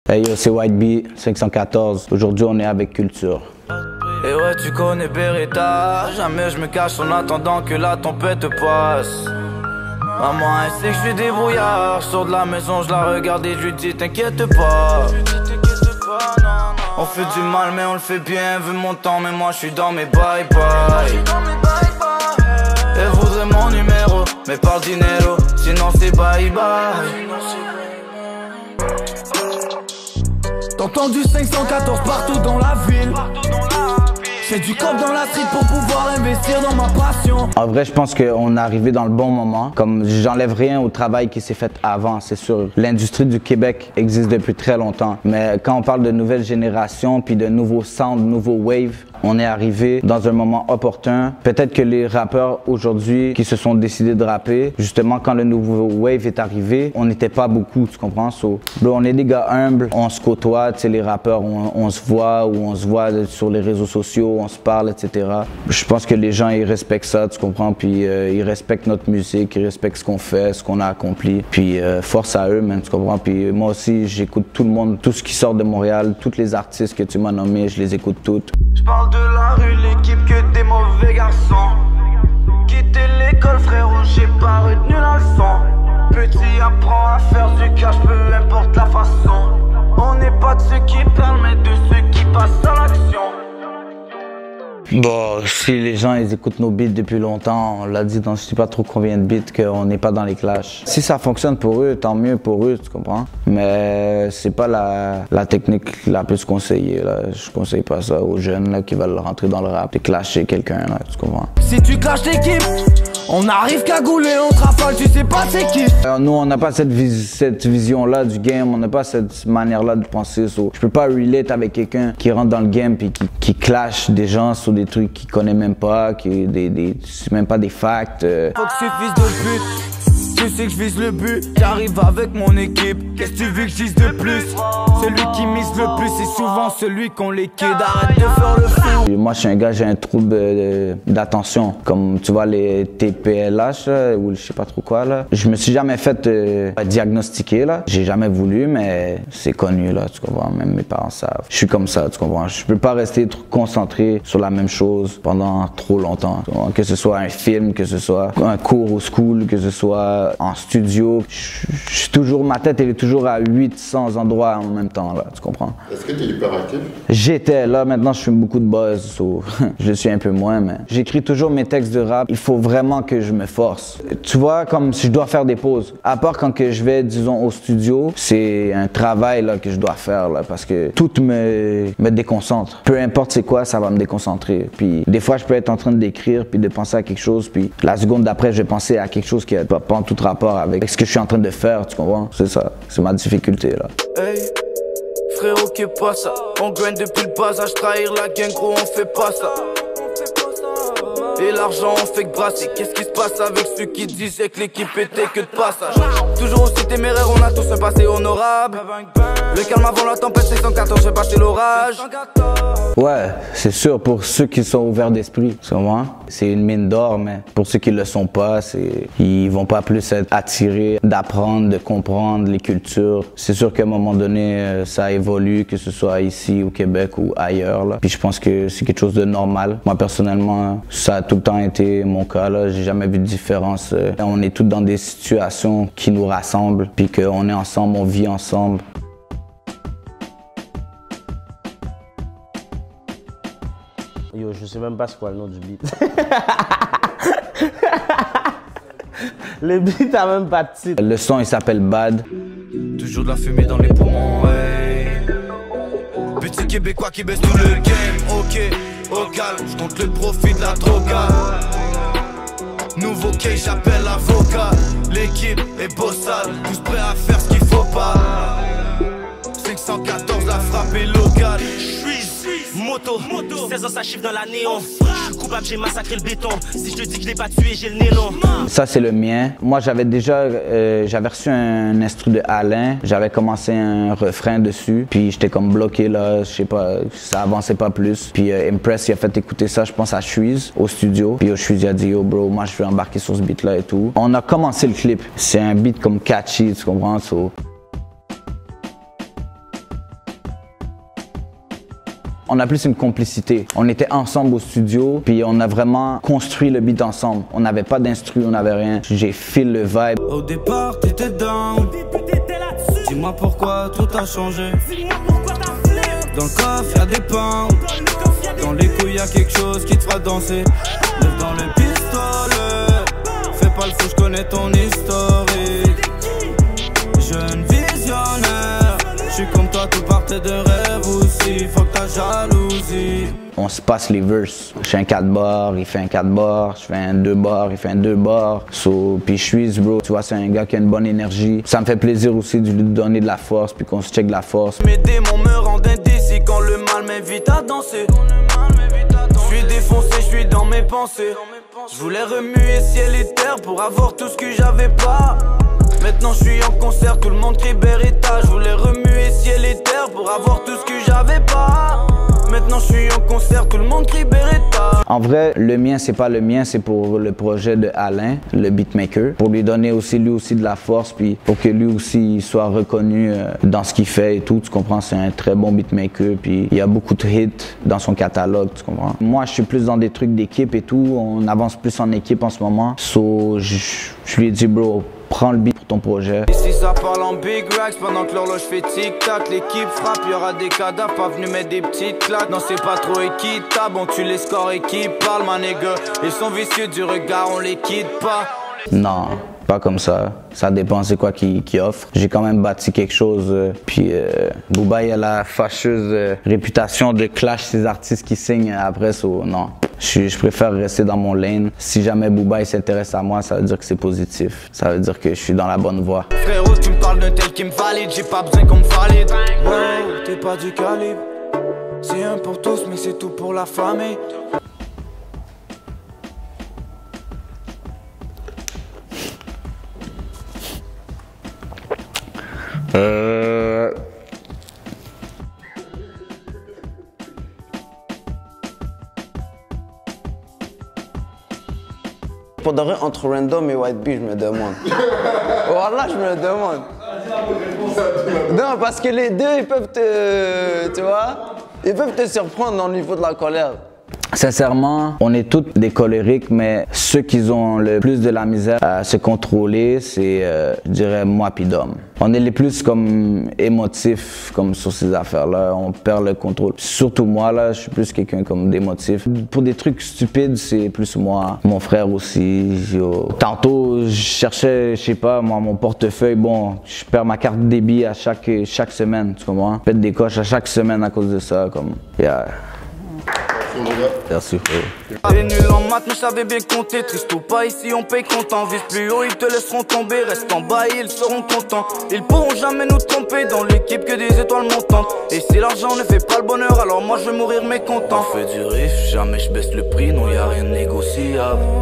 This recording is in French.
Hey yo, c'est White Bee, 514. Aujourd'hui, on est avec Culture. Et ouais, tu connais Beretta. Jamais je me cache en attendant que la tempête passe. Maman, elle sait que je suis débrouillard. Je sors de la maison, je la regarde et je lui dis t'inquiète pas. On fait du mal mais on le fait bien. Vu mon temps mais moi je suis dans mes bye-bye. Elle voudrait mon numéro mais par dinero. Sinon c'est bye-bye. T'entends du 514 partout dans la ville. J'ai du cop dans la street pour pouvoir investir dans ma passion. En vrai, je pense qu'on est arrivé dans le bon moment. Comme j'enlève rien au travail qui s'est fait avant, c'est sûr. L'industrie du Québec existe depuis très longtemps. Mais quand on parle de nouvelle génération, puis de nouveaux sounds, nouveaux waves, on est arrivé dans un moment opportun. Peut-être que les rappeurs aujourd'hui qui se sont décidés de rapper, justement quand le nouveau wave est arrivé, on n'était pas beaucoup, tu comprends? So, bro, on est des gars humbles, on se côtoie, tu sais, les rappeurs, on se voit ou on se voit sur les réseaux sociaux, on se parle, etc. Je pense que les gens, ils respectent ça, tu comprends? Puis ils respectent notre musique, ils respectent ce qu'on fait, ce qu'on a accompli. Puis force à eux, man, tu comprends? Puis moi aussi, j'écoute tout le monde, tout ce qui sort de Montréal, tous les artistes que tu m'as nommés, je les écoute toutes. Je parle de la rue, l'équipe que des mauvais garçons. Quitter l'école, frérot, j'ai pas retenu la leçon. Petit apprend à faire du cash, peu importe la façon. On n'est pas de ceux qui parlent, mais de ceux qui passent à l'action. Bon, si les gens ils écoutent nos beats depuis longtemps, on l'a dit dans je sais pas trop combien de beats qu'on n'est pas dans les clashs. Si ça fonctionne pour eux, tant mieux pour eux, tu comprends? Mais c'est pas la technique la plus conseillée, là. Je conseille pas ça aux jeunes là, qui veulent rentrer dans le rap et clasher quelqu'un, là, tu comprends? Si tu clashes l'équipe, on arrive cagoulé, on te rafale, tu sais pas c'est qui. Nous, on n'a pas cette vision-là du game, on n'a pas cette manière-là de penser. So, je peux pas relate avec quelqu'un qui rentre dans le game et qui clash des gens sur des trucs qu'il connaît même pas, c'est même pas des facts. Faut que je vise le but, tu sais que je vise le but. J'arrive avec mon équipe, qu'est-ce que tu veux que je dise de plus? Celui qui mise le plus, c'est souvent celui qu'on liquide. Arrête de faire le fou. Moi, je suis un gars, j'ai un trouble d'attention, comme tu vois les TPLH là, ou je sais pas trop quoi là. Je me suis jamais fait diagnostiquer là. J'ai jamais voulu, mais c'est connu là, tu comprends. Même mes parents savent. Je suis comme ça, tu comprends. Je peux pas rester trop concentré sur la même chose pendant trop longtemps. Que ce soit un film, que ce soit un cours au school, que ce soit en studio. Je suis toujours, ma tête elle est toujours à 800 endroits en même temps là, tu comprends. Est-ce que tu es hyperactif? J'étais là, maintenant je fais beaucoup de buzz, so, je suis un peu moins, mais j'écris toujours mes textes de rap. Il faut vraiment que je me force. Tu vois, comme si je dois faire des pauses. À part quand que je vais, disons, au studio, c'est un travail là, que je dois faire là, parce que tout me déconcentre. Peu importe c'est quoi, ça va me déconcentrer. Puis des fois, je peux être en train d'écrire puis de penser à quelque chose, puis la seconde d'après, je vais penser à quelque chose qui n'a pas en tout rapport avec ce que je suis en train de faire, tu comprends? C'est ça, c'est ma difficulté là. Hey, frérot, qu'est pas ça? On gagne depuis le passage, trahir la gang, gros, on fait pas ça. Et l'argent on fait que brasser. Qu'est-ce qui se passe avec ceux qui disaient que l'équipe était que de passage? Toujours aussi téméraire, on a tous un passé honorable. Le calme avant la tempête, 614, j'ai passé l'orage. Ouais, c'est sûr pour ceux qui sont ouverts d'esprit, c'est une mine d'or, mais pour ceux qui le sont pas, ils vont pas plus être attirés d'apprendre, de comprendre les cultures. C'est sûr qu'à un moment donné, ça évolue, que ce soit ici au Québec ou ailleurs là. Puis je pense que c'est quelque chose de normal. Moi personnellement, ça a tout le temps été mon cas là. J'ai jamais vu de différence. On est tous dans des situations qui nous rassemblent, puis qu'on est ensemble, on vit ensemble. Yo, je sais même pas c'est quoi le nom du beat. Le beat a même pas de titre. Le son il s'appelle Bad. Toujours de la fumée dans les poumons, ouais. Petit Québécois qui baisse tout le game, ok, au calme, je compte le profit de la droga. Nouveau case, j'appelle l'avocat. L'équipe est bossale, tous prêts à faire ce qu'il faut pas. 514, la frappe est locale. Moto, 16 ans ça chiffre dans la néon. Je suis coupable, j'ai massacré le béton. Si je te dis que je l'ai pas tué, j'ai le nez long. Ça c'est le mien. Moi j'avais déjà j'avais reçu un instru de Alain. J'avais commencé un refrain dessus. Puis j'étais comme bloqué là, je sais pas, ça avançait pas plus. Puis Impress il a fait écouter ça, je pense à Shuiz au studio. Puis Shuiz a dit yo bro, moi je vais embarquer sur ce beat là et tout. On a commencé le clip. C'est un beat comme catchy, tu comprends? So, On a plus une complicité. On était ensemble au studio, puis on a vraiment construit le beat ensemble. On n'avait pas d'instru, on n'avait rien. J'ai feel le vibe. Au départ, t'étais down. Dis-moi pourquoi tout a changé. Dans le coffre y'a des pains. Dans les couilles y'a quelque chose qui te fera danser. Lève dans le pistolet. Fais pas le fou, j'connais ton historique. Jeune visionnaire. J'suis comme toi, tout partait de rêve aussi. Faut que ta jalousie. On se passe les verses. Je fais un 4 bars, il fait un 4 bars. Je fais un 2 bars, il fait un 2 bars. Puis je suis, bro, tu vois, c'est un gars qui a une bonne énergie. Ça me fait plaisir aussi de lui donner de la force, puis qu'on se check de la force. Mes démons me rendent indécis quand le mal m'invite à danser. Je suis défoncé, je suis dans mes pensées. Je voulais remuer ciel et terre pour avoir tout ce que j'avais pas. Maintenant je suis en concert, tout le monde crie Beretta. Je voulais remuer ciel et terre pour avoir tout ce que j'avais pas. Maintenant je suis en concert, tout le monde crie Beretta. En vrai, le mien, c'est pas le mien, c'est pour le projet de Alain, le beatmaker. Pour lui donner aussi, lui aussi de la force, puis pour que lui aussi il soit reconnu dans ce qu'il fait et tout, tu comprends? C'est un très bon beatmaker, puis il y a beaucoup de hits dans son catalogue, tu comprends? Moi, je suis plus dans des trucs d'équipe et tout, on avance plus en équipe en ce moment. So, je lui ai dit, bro, prends le beat pour ton projet. Et si ça parle en big racks, pendant que l'horloge fait tic-tac, l'équipe frappe, y'aura des cadavres, pas venu mettre des petites claques. Non, c'est pas trop équitable, on tue les scores et qui parle, ma nigga. Ils sont vicieux du regard, on les quitte pas. Non, pas comme ça. Ça dépend c'est quoi qui offre. J'ai quand même bâti quelque chose. Puis Booba, il a la fâcheuse réputation de clash ces artistes qui signent après. Non, je préfère rester dans mon lane. Si jamais Booba s'intéresse à moi, ça veut dire que c'est positif. Ça veut dire que je suis dans la bonne voie. Frérot, tu me parles d'un tel qui me valide, j'ai pas besoin qu'on me valide. Ouais, t'es pas du calibre. C'est un pour tous, mais c'est tout pour la famille. Pour de vrai, entre Random et White Bee, je me demande. Voilà, je me demande. Non, parce que les deux, ils peuvent te... Tu vois? Ils peuvent te surprendre au niveau de la colère. Sincèrement, on est tous des colériques, mais ceux qui ont le plus de la misère à se contrôler, c'est, je dirais, moi puis Dom. On est les plus comme émotifs comme sur ces affaires-là, on perd le contrôle. Surtout moi, là, je suis plus quelqu'un comme d'émotif. Pour des trucs stupides, c'est plus moi. Mon frère aussi. Yo. Tantôt, je cherchais, je sais pas, moi, mon portefeuille. Bon, je perds ma carte débit à chaque semaine, tu comprends? Je pète des coches à chaque semaine à cause de ça, comme... Yeah. Merci frérot. T'es nul en maths mais je savais bien compter. Triste ou pas ici on paye content. Vise plus haut ils te laisseront tomber. Reste en bas et ils seront contents. Ils pourront jamais nous tromper dans l'équipe que des étoiles montantes. Et si l'argent ne fait pas le bonheur alors moi je vais mourir mécontent. On fait du riff, jamais je baisse le prix. Non y'a rien de négociable.